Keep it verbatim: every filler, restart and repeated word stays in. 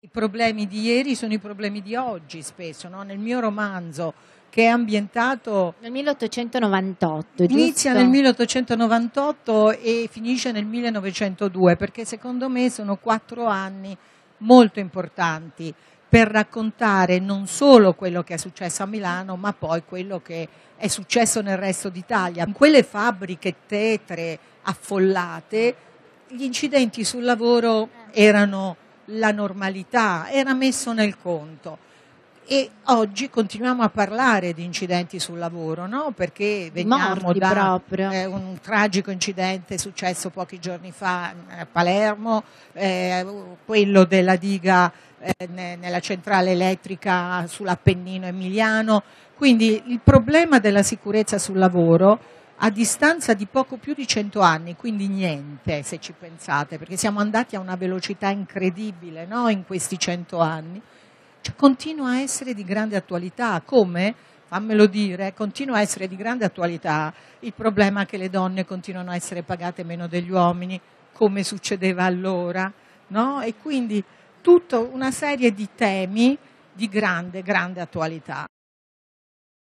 I problemi di ieri sono i problemi di oggi spesso, no? Nel mio romanzo, che è ambientato nel milleottocentonovantotto, inizia giusto? nel milleottocentonovantotto e finisce nel millenovecentodue, perché secondo me sono quattro anni molto importanti per raccontare non solo quello che è successo a Milano, ma poi quello che è successo nel resto d'Italia. In quelle fabbriche tetre affollate, gli incidenti sul lavoro erano la normalità, era messo nel conto. E oggi continuiamo a parlare di incidenti sul lavoro, no? Perché veniamo Morti da proprio. eh, un tragico incidente successo pochi giorni fa a Palermo, eh, quello della diga eh, ne, nella centrale elettrica sull'Appennino emiliano. Quindi il problema della sicurezza sul lavoro, a distanza di poco più di cento anni, quindi niente se ci pensate, perché siamo andati a una velocità incredibile, no? In questi cento anni. Cioè, continua a essere di grande attualità, come, fammelo dire, continua a essere di grande attualità il problema che le donne continuano a essere pagate meno degli uomini, come succedeva allora, no? E quindi tutta una serie di temi di grande, grande attualità.